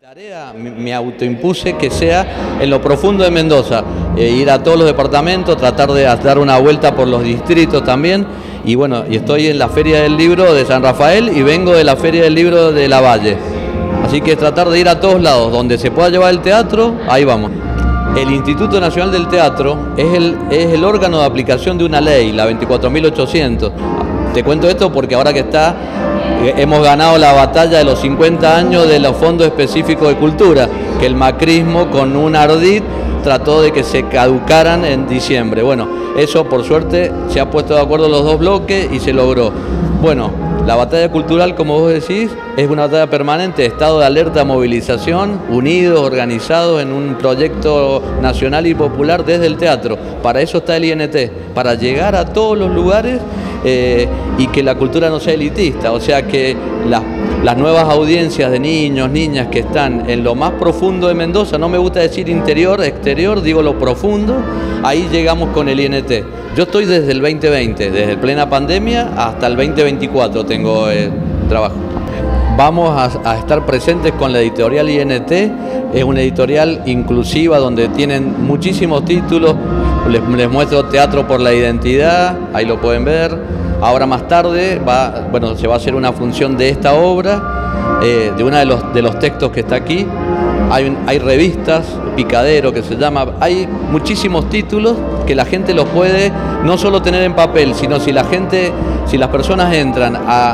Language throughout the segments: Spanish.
Tarea me autoimpuse que sea en lo profundo de Mendoza, ir a todos los departamentos, tratar de dar una vuelta por los distritos también. Y bueno, y estoy en la Feria del Libro de San Rafael y vengo de la Feria del Libro de La Valle. Así que tratar de ir a todos lados, donde se pueda llevar el teatro, ahí vamos. El Instituto Nacional del Teatro es el órgano de aplicación de una ley, la 24.800. Te cuento esto porque ahora que hemos ganado la batalla de los 50 años de los fondos específicos de cultura, que el macrismo con un ardid trató de que se caducaran en diciembre. Bueno, eso por suerte se ha puesto de acuerdo los dos bloques y se logró. Bueno, la batalla cultural, como vos decís, es una batalla permanente, estado de alerta, movilización, unidos, organizados en un proyecto nacional y popular desde el teatro. Para eso está el INT, para llegar a todos los lugares y que la cultura no sea elitista, o sea que las nuevas audiencias de niños, niñas que están en lo más profundo de Mendoza, no me gusta decir interior, exterior, digo lo profundo, ahí llegamos con el INT. Yo estoy desde el 2020, desde plena pandemia hasta el 2024 tengo trabajo. Vamos a estar presentes con la editorial INT, es una editorial inclusiva donde tienen muchísimos títulos, les muestro Teatro por la Identidad, ahí lo pueden ver. Ahora más tarde se va a hacer una función de esta obra, de uno de los textos que está aquí. Hay revistas, Picadero que se llama, hay muchísimos títulos que la gente los puede no solo tener en papel, sino si las personas entran a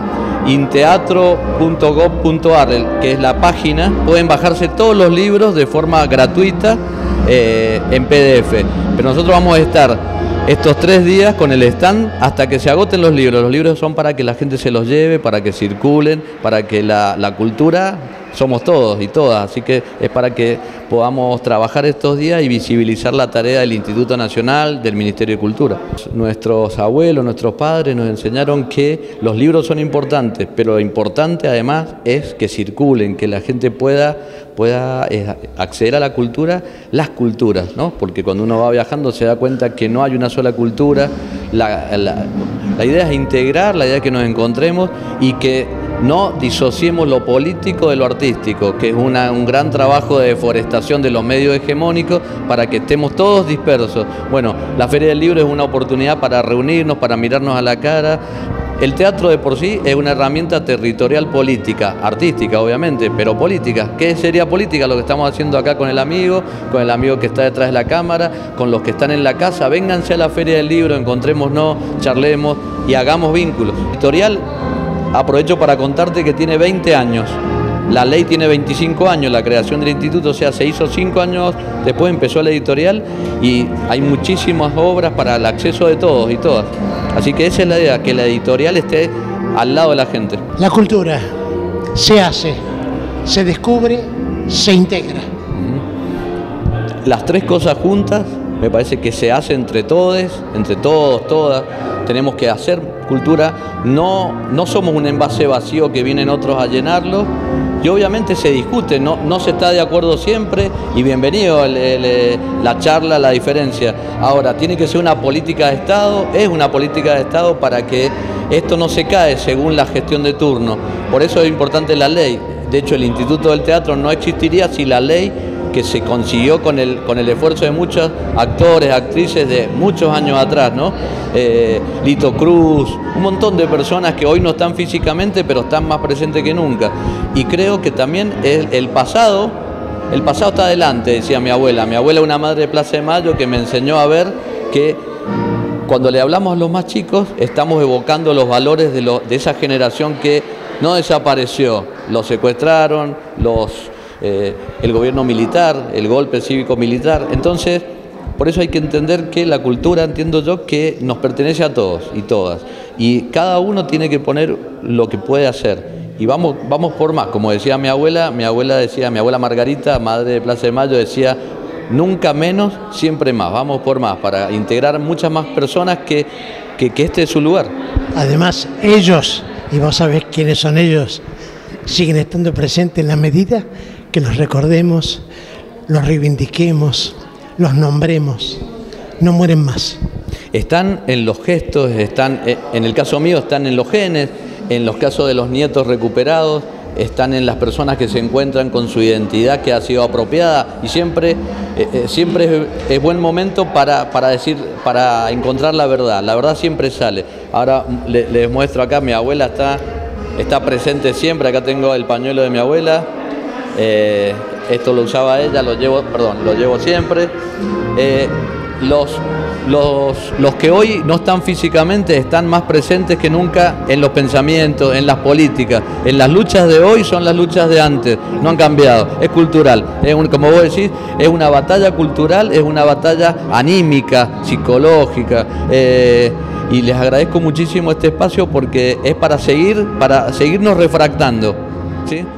inteatro.gov.ar, que es la página, pueden bajarse todos los libros de forma gratuita en PDF. Pero nosotros vamos a estar estos 3 días con el stand hasta que se agoten los libros. Los libros son para que la gente se los lleve, para que circulen, para que la cultura somos todos y todas, así que es para que podamos trabajar estos días y visibilizar la tarea del Instituto Nacional, del Ministerio de Cultura. Nuestros abuelos, nuestros padres nos enseñaron que los libros son importantes, pero lo importante además es que circulen, que la gente pueda acceder a la cultura, las culturas, ¿no? Porque cuando uno va viajando se da cuenta que no hay una sola cultura, la idea es integrar, la idea es que nos encontremos y que no disociemos lo político de lo artístico, que es un gran trabajo de deforestación de los medios hegemónicos para que estemos todos dispersos. Bueno, la Feria del Libro es una oportunidad para reunirnos, para mirarnos a la cara. El teatro de por sí es una herramienta territorial política, artística obviamente, pero política. ¿Qué sería política? Lo que estamos haciendo acá con el amigo que está detrás de la cámara, con los que están en la casa. Vénganse a la Feria del Libro, encontrémonos, charlemos y hagamos vínculos. Editorial, aprovecho para contarte que tiene 20 años. La ley tiene 25 años, la creación del instituto, o sea, se hizo 5 años, después empezó la editorial y hay muchísimas obras para el acceso de todos y todas. Así que esa es la idea, que la editorial esté al lado de la gente. La cultura se hace, se descubre, se integra. Las 3 cosas juntas me parece que se hace entre todos, todas. Tenemos que hacer cultura, no somos un envase vacío que vienen otros a llenarlo. Y obviamente se discute, no se está de acuerdo siempre y bienvenido la charla, la diferencia. Ahora, tiene que ser una política de Estado, es una política de Estado para que esto no se cae según la gestión de turno. Por eso es importante la ley. De hecho, el Instituto del Teatro no existiría si la ley que se consiguió con el esfuerzo de muchos actores, actrices de muchos años atrás, ¿no? Lito Cruz, un montón de personas que hoy no están físicamente, pero están más presentes que nunca. Y creo que también el pasado está adelante, decía mi abuela. Mi abuela, una madre de Plaza de Mayo, que me enseñó a ver que cuando le hablamos a los más chicos, estamos evocando los valores de esa generación que no desapareció. Los secuestraron, el gobierno militar, el golpe cívico-militar. Entonces, por eso hay que entender que la cultura, entiendo yo, que nos pertenece a todos y todas. Y cada uno tiene que poner lo que puede hacer. Y vamos por más. Como decía mi abuela Margarita, madre de Plaza de Mayo, decía, nunca menos, siempre más. Vamos por más, para integrar muchas más personas que este es su lugar. Además, ellos, y vos sabés quiénes son ellos, siguen estando presentes en la medida que los recordemos, los reivindiquemos, los nombremos, no mueren más. Están en los gestos, en el caso mío están en los genes, en los casos de los nietos recuperados, están en las personas que se encuentran con su identidad que ha sido apropiada, y siempre es buen momento para encontrar la verdad siempre sale. Ahora les muestro acá, mi abuela está presente siempre, acá tengo el pañuelo de mi abuela, esto lo usaba ella, lo llevo siempre. Los que hoy no están físicamente están más presentes que nunca en los pensamientos, en las políticas. En las luchas de hoy son las luchas de antes, no han cambiado, es cultural. Como vos decís, es una batalla cultural, es una batalla anímica, psicológica. Y les agradezco muchísimo este espacio porque es para seguirnos refractando, ¿sí?